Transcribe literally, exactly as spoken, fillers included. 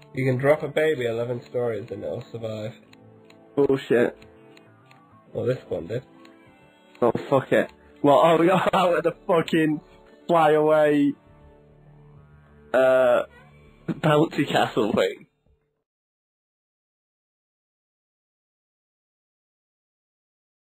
You can drop a baby eleven stories and it'll survive. Bullshit. Well, this one did. Oh, fuck it. Well, oh, we got out of the fucking fly away, uh, bouncy castle thing.